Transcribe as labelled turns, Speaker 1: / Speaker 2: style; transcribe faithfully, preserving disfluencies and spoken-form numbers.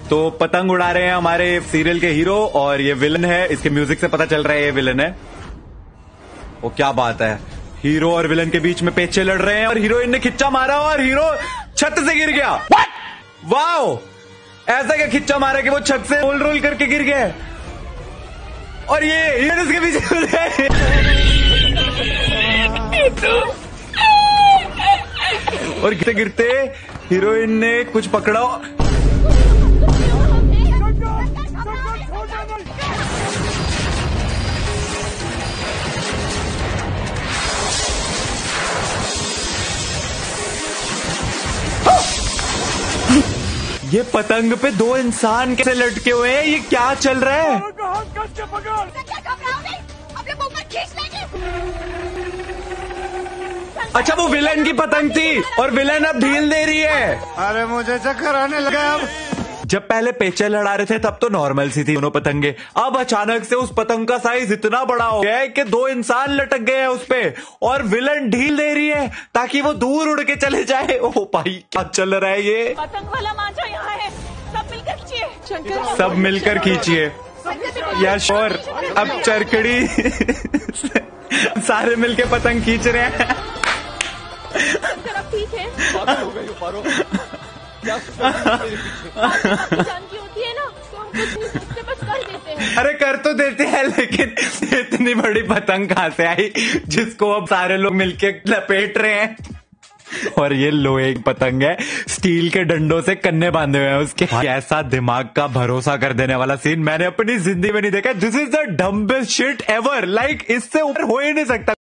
Speaker 1: तो पतंग उड़ा रहे हैं हमारे सीरियल के हीरो और ये विलन है। इसके म्यूजिक से पता चल रहा है ये विलन है। वो क्या बात है, हीरो और विलन के बीच में पेचे लड़ रहे हैं और हीरोइन ने खिच्चा मारा और हीरो छत से गिर गया। वाओ, ऐसा क्या खिच्चा मारा कि वो छत से रोल रोल करके गिर गया। और ये हीरो इसके पीछे और गिरते गिरते हीरोइन ने कुछ पकड़ा। ये पतंग पे दो इंसान कैसे लटके हुए हैं, ये क्या चल रहा है? अच्छा, वो विलन की पतंग थी और विलन अब ढील दे रही है।
Speaker 2: अरे मुझे चक्कर आने लगा। अब
Speaker 1: जब पहले पेचे लड़ा रहे थे तब तो नॉर्मल सी थी दोनों पतंगे, अब अचानक से उस पतंग का साइज इतना बड़ा हो गया है कि दो इंसान लटक गए हैं उस पे और विलन ढील दे रही है ताकि वो दूर उड़ के चले जाए। ओ भाई, क्या चल रहा है ये?
Speaker 3: पतंग वाला मांझा यहाँ है, सब मिलकर खींचिए।
Speaker 1: सब मिलकर खींचिए। यश और अब चरकड़ी सारे मिलके पतंग खींच रहे हैं।
Speaker 3: ठीक है, होती है ना, तो हम कुछ नहीं सोचते, बस कर देते हैं।
Speaker 1: अरे कर तो देते हैं, लेकिन इतनी बड़ी पतंग कहाँ से आई जिसको अब सारे लोग मिलके लपेट रहे हैं? और ये लोहे की पतंग है, स्टील के डंडों से कन्ने बांधे हुए हैं उसके। ऐसा दिमाग का भरोसा कर देने वाला सीन मैंने अपनी जिंदगी में नहीं देखा। This is the dumbest shit ever. Like इससे ऊपर हो ही नहीं सकता।